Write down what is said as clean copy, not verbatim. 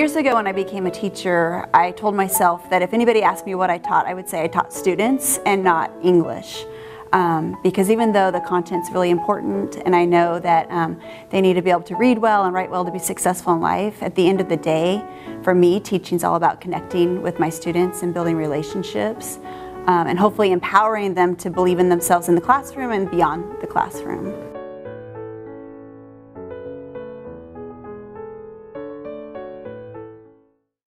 Years ago when I became a teacher, I told myself that if anybody asked me what I taught, I would say I taught students and not English. Because even though the content's really important and I know that they need to be able to read well and write well to be successful in life, at the end of the day, for me, teaching's all about connecting with my students and building relationships and hopefully empowering them to believe in themselves in the classroom and beyond the classroom.